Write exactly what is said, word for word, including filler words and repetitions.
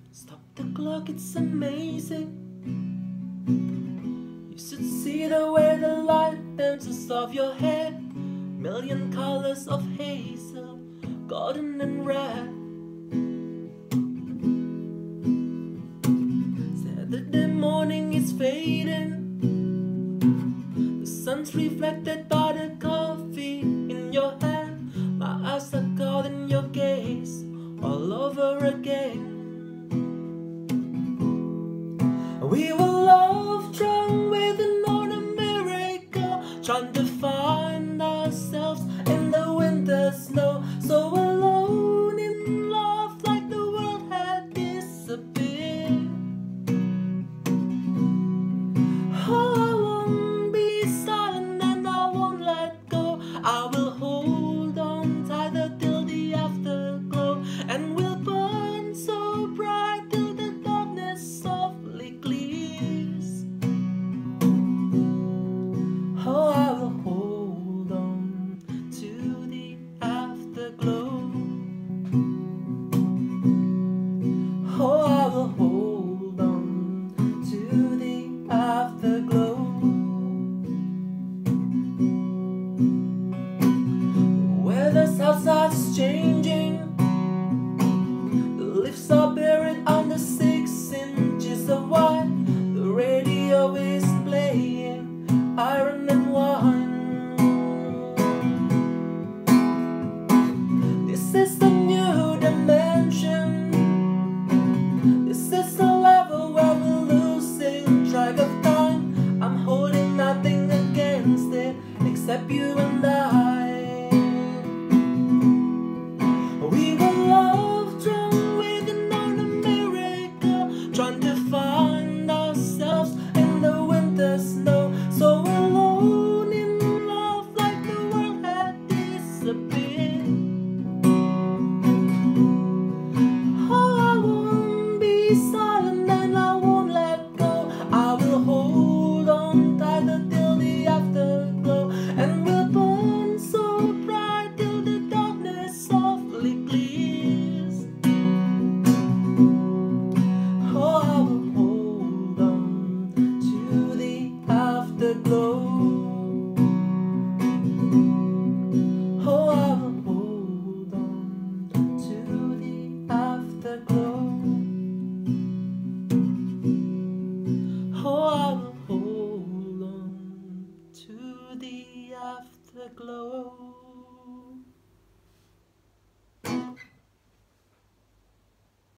Stop the clock, it's amazing. You should see the way the light dances off your hair. Million colors of hazel, golden and red. Saturday morning is fading. The sun's reflected by the coffee in your hand. My eyes are caught in your gaze all over again.